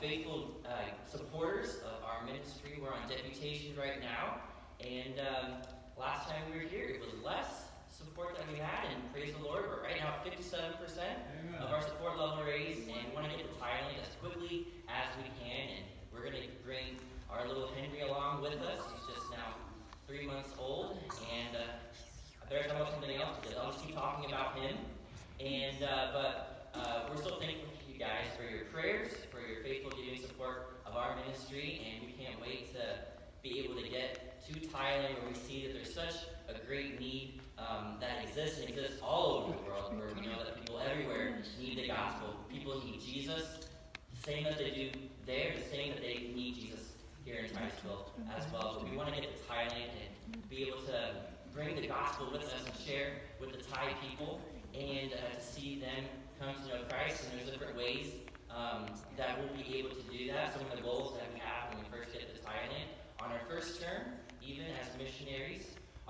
faithful supporters of our ministry. We're on deputation right now, and last time we were here, it was less support that we had, and praise the Lord, we're right now at 57% of our support level raised, and we want to get to Thailand as quickly as we can, and we're going to bring our little Henry along with us. He's just now 3 months old, and I better talk about something else because I'll just keep talking about him. And but we're so thankful to you guys for your prayers, for your faithful giving support of our ministry, and we can't wait to be able to get to Thailand, where we see that there's such a great need that exists and exists all over the world, where we know that people everywhere need the gospel. People need Jesus, the same that they do there, the same that they need Jesus here in Titusville as well. But we want to get to Thailand and be able to bring the gospel with us and share with the Thai people, and to see them come to know Christ. And there's different ways that we'll be able to do that. Some of the goals that we have when we first get to Thailand on our first term, even as missionaries,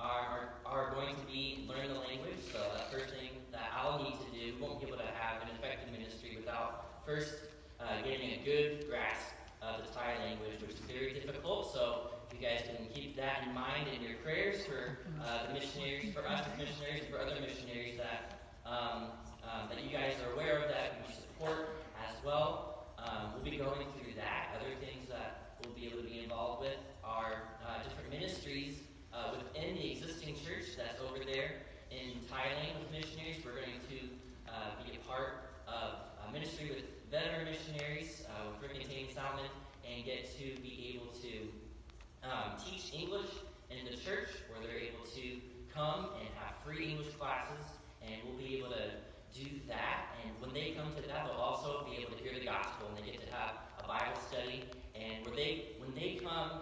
are going to be learn the language. So that first thing that I'll need to do, won't be able to have an effective ministry without first getting a good grasp of the Thai language, which is very difficult. So if you guys can keep that in mind in your prayers for the missionaries, for us as missionaries, and for other missionaries that that you guys are aware of, that we support as well. We'll be going through that. Other things that we'll be able to be involved with are different ministries within the existing church that's over there in Thailand with missionaries. We're going to be a part of a ministry with veteran missionaries with Rick and Tammy Salmon, and get to be able to teach English in the church, where they're able to come and have free English classes, and we'll be able to do that. And when they come to that, they'll also be able to hear the gospel, and they get to have a Bible study. And when they come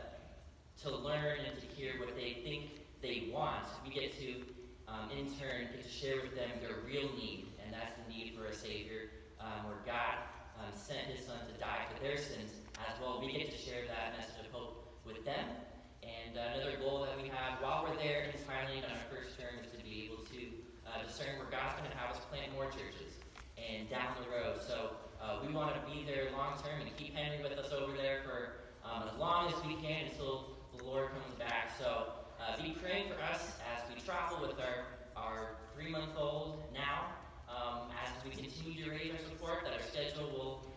to learn and to hear what they think they want, we get to in turn get to share with them their real need, and that's the need for a Savior, where God sent His Son to die for their sins as well. We get to share that message of hope with them. And another goal that we have while we're there in Thailand on our first term is to be able to discern where God's going to have us plant more churches and down the road. So we want to be there long term and keep Henry with us over there for as long as we can until the Lord comes back. So be praying for us as we travel with our 3-month-old now, as we continue to raise our support, that our schedule will